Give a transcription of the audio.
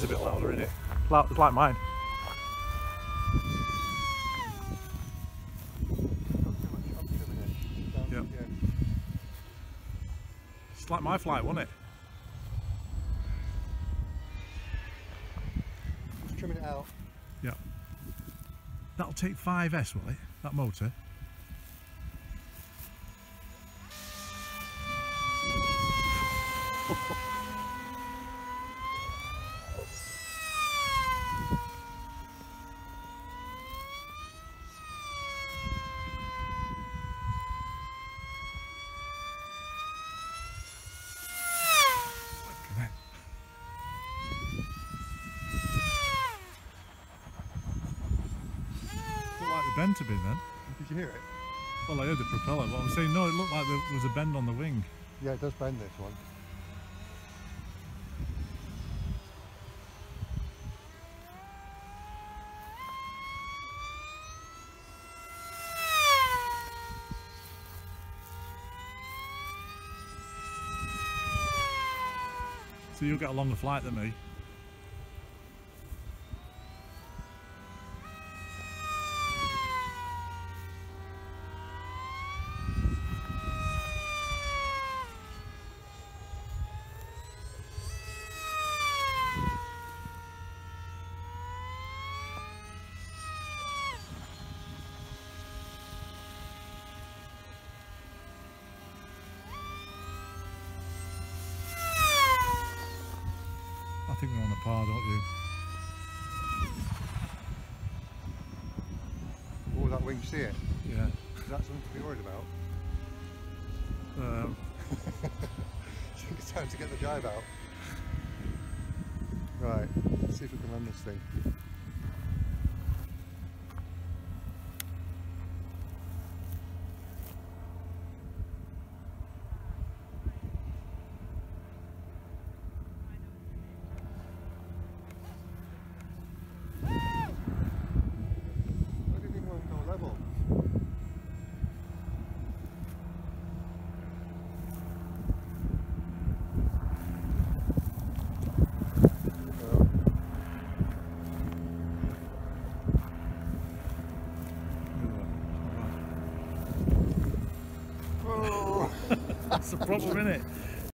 is a bit louder, isn't it? It's like mine. Yeah. It's like my flight, wasn't it? Just trimming it out. Yeah. That'll take 5S, will it? That motor? Bend to be then. Did you hear it? Well, I heard the propeller, but I was saying no, it looked like there was a bend on the wing. Yeah, it does bend, this one. So you'll get a longer flight than me. I think we're on a par, don't you? Oh, that wing, see it? Yeah. Is that something to be worried about? I think it's time to get the drive out. Right, let's see if we can land this thing. That's the problem, isn't it?